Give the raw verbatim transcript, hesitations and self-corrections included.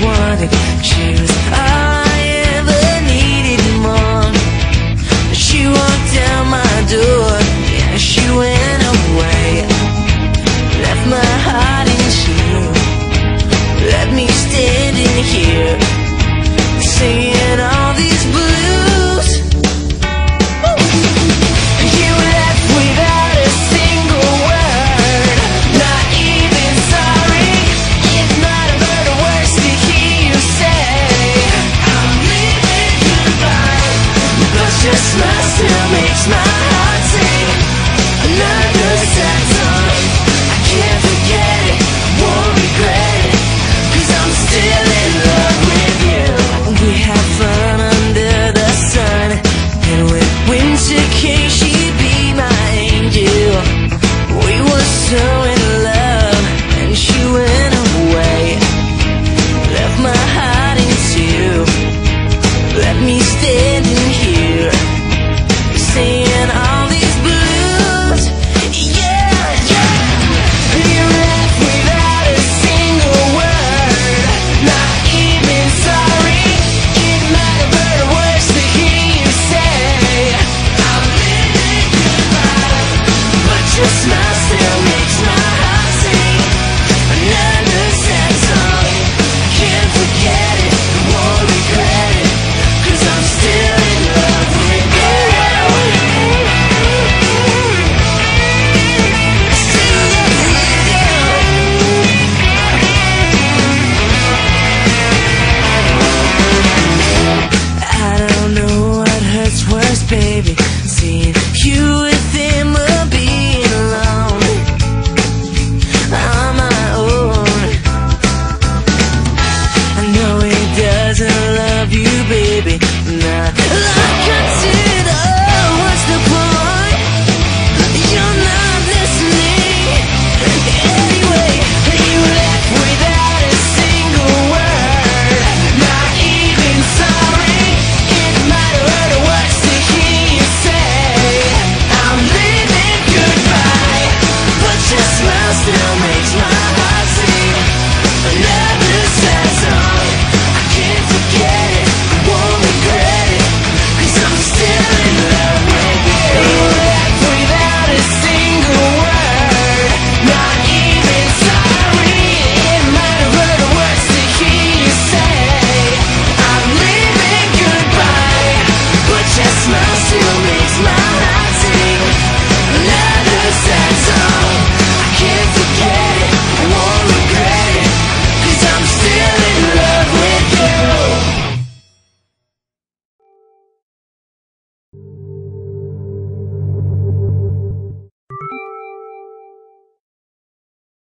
wanted. She was all I ever needed and more. She walked out my door, yeah, she went away. Left my heart in two, left me standing here, singing all these blues. You left without a single word, not even sorry. It's not a better words to hear you say, I'm leaving goodbye. But your smile still makes my heart sing another sad song. I can't forget it, won't regret it, 'cause I'm still in love with you. We had fun under the sun, and when winter came she'd be my angel. We were so in love, and she went away. Left my heart in two, left me standing here, singing all these blues. Yeah, yeah. You left without a single word, not even sorry. It might have hurt worse to hear you say, I'm leaving goodbye. But your smile